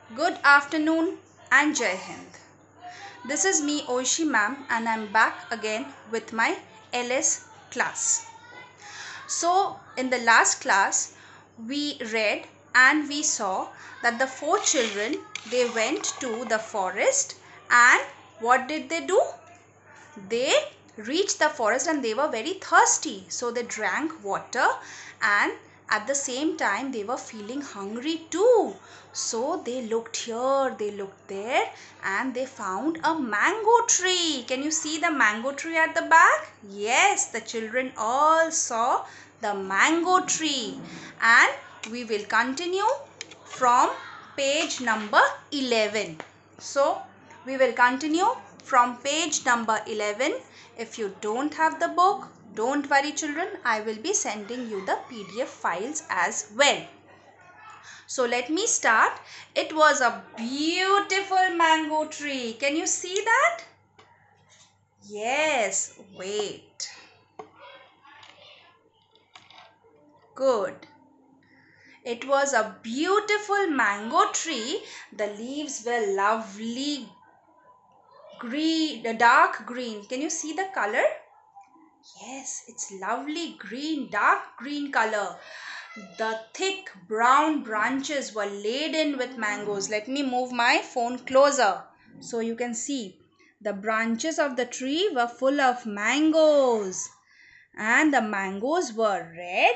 Good afternoon and Jai Hind. This is me Oishi ma'am and I'm back again with my LS class. So in the last class we read and we saw that the four children, they went to the forest, and what did they do? They reached the forest and they were very thirsty, so they drank water, and at the same time they were feeling hungry too. So they looked here, they looked there, and they found a mango tree. Can you see the mango tree at the back? Yes, the children all saw the mango tree. And we will continue from page number 11. So we will continue from page number 11. If you don't have the book, don't worry children, I will be sending you the PDF files as well. So let me start. It was a beautiful mango tree. Can you see that? Yes, wait. Good. It was a beautiful mango tree. The leaves were lovely green, the dark green. Can you see the color? Yes, it's lovely green, dark green color. The thick brown branches were laden with mangoes. Let me move my phone closer so you can see. The branches of the tree were full of mangoes, and the mangoes were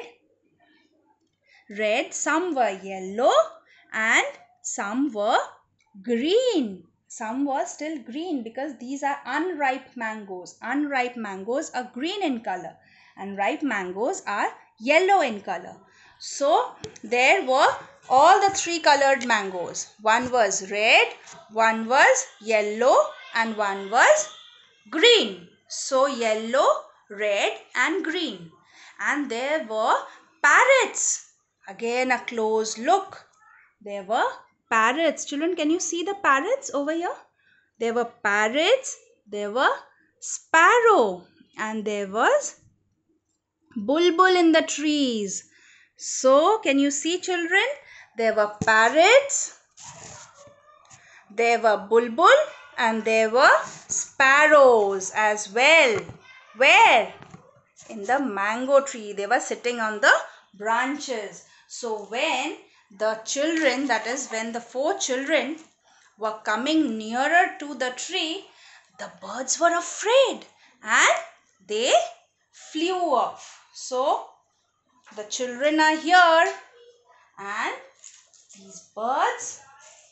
red, some were yellow, and some were green. Some were still green because these are unripe mangoes. Unripe mangoes are green in color and ripe mangoes are yellow in color. So there were all the three colored mangoes. One was red, one was yellow, and one was green. So yellow, red, and green. And there were parrots. Again a close look. There were parrots. Children, can you see the parrots over here? There were parrots, there were sparrow, and there was bulbul in the trees. So can you see children? There were parrots, there were bulbul, and there were sparrows as well. Where? In the mango tree. They were sitting on the branches. So when the children, that is when the four children were coming nearer to the tree, the birds were afraid and they flew off. So the children are here, and these birds,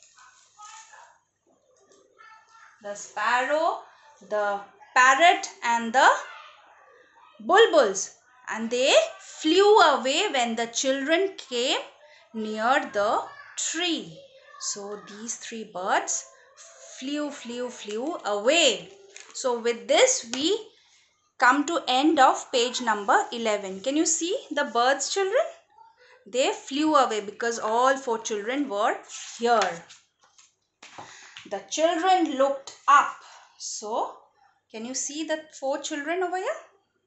the sparrow, the parrot, and the bulbuls, and they flew away when the children came near the tree. So these three birds flew away. So with this we come to end of page number 11. Can you see the birds, children? They flew away because all four children were here. The children looked up. So can you see the four children over here?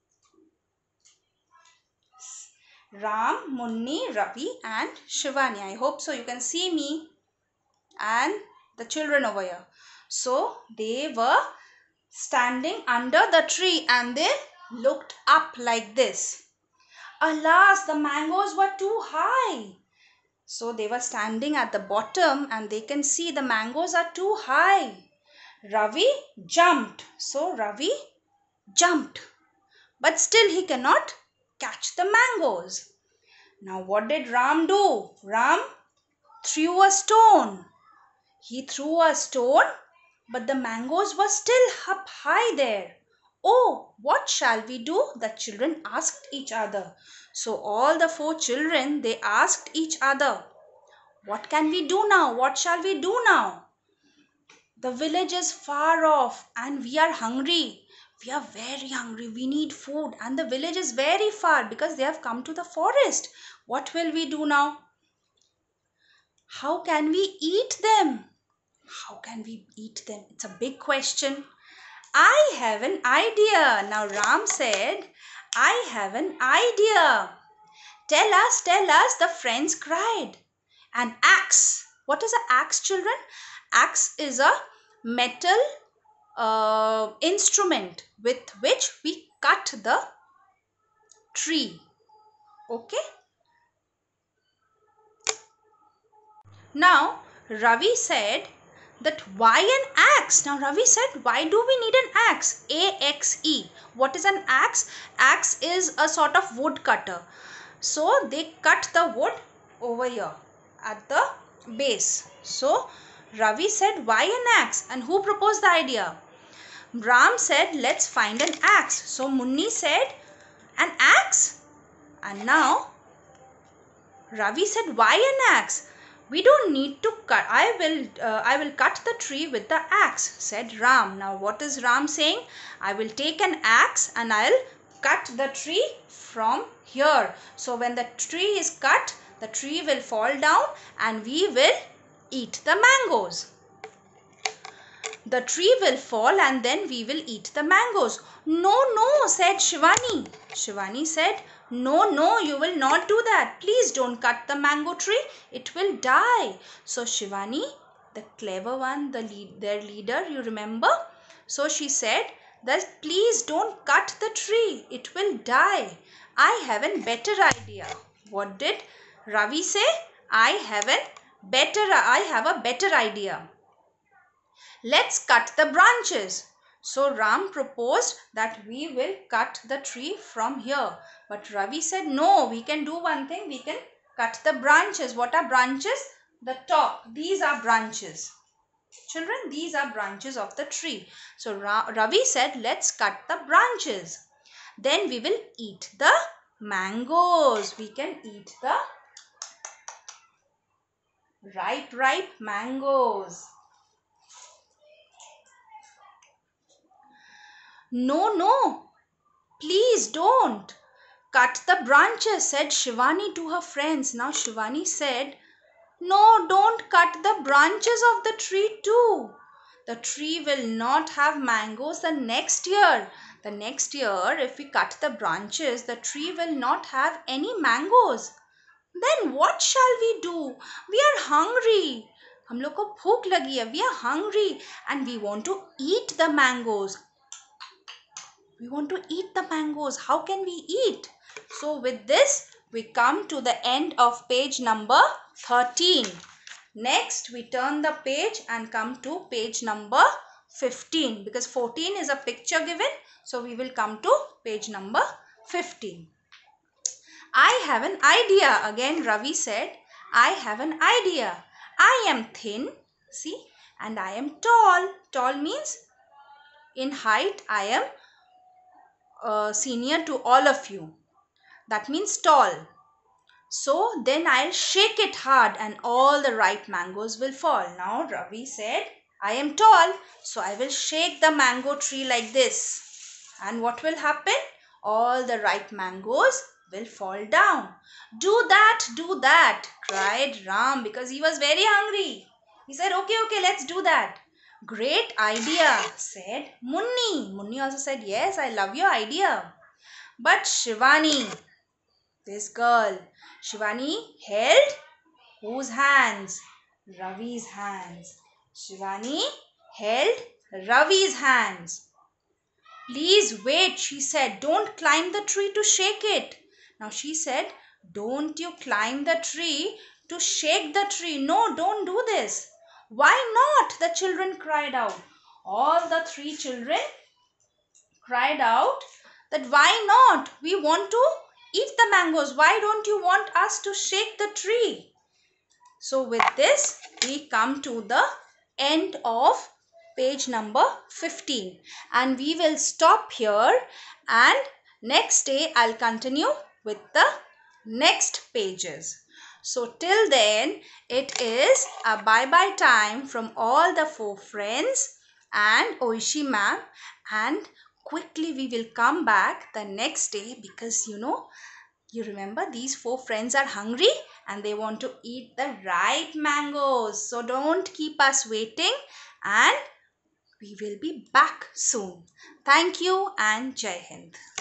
Ram, Munni, Ravi, and Shivani. I hope so. You can see me and the children over here. So they were standing under the tree and they looked up like this. Alas, the mangoes were too high. So they were standing at the bottom and they can see the mangoes are too high. Ravi jumped. So Ravi jumped. But still he cannot catch the mangoes. Now what did Ram do? Ram threw a stone. He threw a stone, but the mangoes were still up high there. Oh, what shall we do? The children asked each other. So all the four children, they asked each other, what can we do now? What shall we do now? The village is far off and we are hungry. We are very hungry. We need food, and the village is very far because they have come to the forest. What will we do now? How can we eat them? How can we eat them? It's a big question. I have an idea. Now Ram said, I have an idea. Tell us, the friends cried. An axe. What is an axe, children? Axe is a metal instrument with which we cut the tree. Okay. Now Ravi said that why an axe? Now Ravi said, why do we need an axe? A-X-E. What is an axe? Axe is a sort of wood cutter. So they cut the wood over here at the base. So Ravi said, why an axe? And who proposed the idea? Ram said, let's find an axe. So Munni said, an axe? And now Ravi said, why an axe? We don't need to cut. I will cut the tree with the axe, said Ram. Now what is Ram saying? I will take an axe and I'll cut the tree from here. So when the tree is cut, the tree will fall down and we will eat the mangoes. The tree will fall and then we will eat the mangoes. No, no, said Shivani. Shivani said, no, you will not do that. Please don't cut the mango tree. It will die. So Shivani, the clever one, their leader, you remember? So she said that please don't cut the tree. It will die. I have a better idea. What did Ravi say? I have a better idea. Let's cut the branches. So Ram proposed that we will cut the tree from here. But Ravi said, no, we can do one thing. We can cut the branches. What are branches? The top. These are branches. Children, these are branches of the tree. So Ravi said, let's cut the branches. Then we will eat the mangoes. We can eat the ripe mangoes. No, please don't cut the branches, said Shivani to her friends. Now Shivani said, no, don't cut the branches of the tree too. The tree will not have mangoes the next year. The next year, if we cut the branches, the tree will not have any mangoes. Then what shall we do? We are hungry. हम लोग को भूख लगी है. We are hungry and we want to eat the mangoes. We want to eat the mangoes. How can we eat? So with this, we come to the end of page number 13. Next, we turn the page and come to page number 15 because 14 is a picture given. So we will come to page number 15. I have an idea. Again, Ravi said, I have an idea. I am thin, see, and I am tall. Tall means in height, I am senior to all of you. That means tall. So then I'll shake it hard and all the ripe mangoes will fall. Now Ravi said, I am tall, so I will shake the mango tree like this. And what will happen? All the ripe mangoes will fall down. Do that, cried Ram because he was very hungry. He said, okay, let's do that. Great idea, said Munni. Munni also said, yes, I love your idea. But Shivani, this girl, Shivani held whose hands? Ravi's hands. Shivani held Ravi's hands. Please wait, she said. Don't climb the tree to shake it. Now she said, don't you climb the tree to shake the tree. No, don't do this. Why not? The children cried out. All the three children cried out that why not? We want to eat the mangoes. Why don't you want us to shake the tree? So with this, we come to the end of page number 15 and we will stop here and next day I'll continue with the next pages. So till then, it is a bye-bye time from all the 4 friends and Oishi ma'am, and quickly we will come back the next day because you remember these 4 friends are hungry and they want to eat the ripe mangoes. So don't keep us waiting and we will be back soon. Thank you and Jai Hind.